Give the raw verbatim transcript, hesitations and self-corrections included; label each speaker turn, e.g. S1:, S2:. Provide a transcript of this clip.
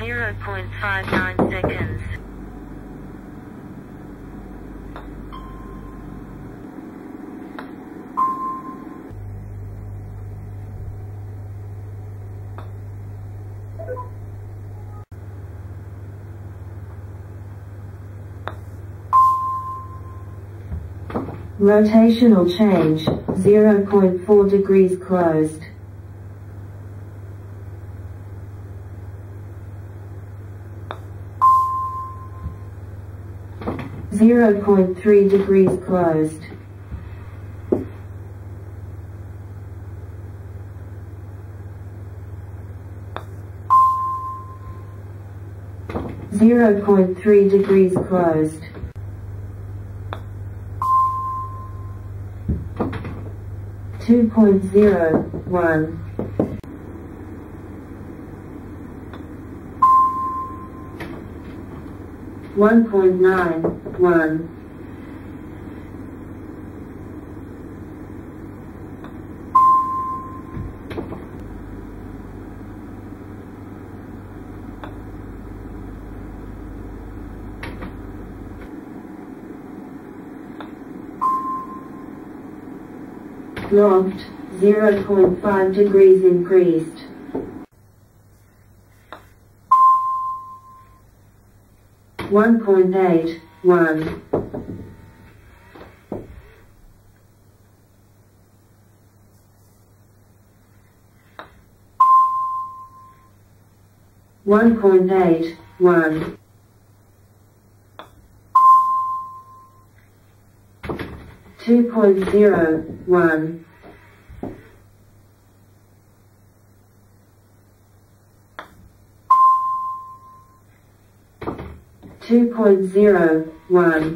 S1: zero point five nine seconds.
S2: Rotational change, zero point four degrees closed. zero point three degrees closed. zero point three degrees closed. two point zero one. one point nine one. Loft, zero point five degrees increased. one point eight one. one point eight one. two point zero one. two point zero one.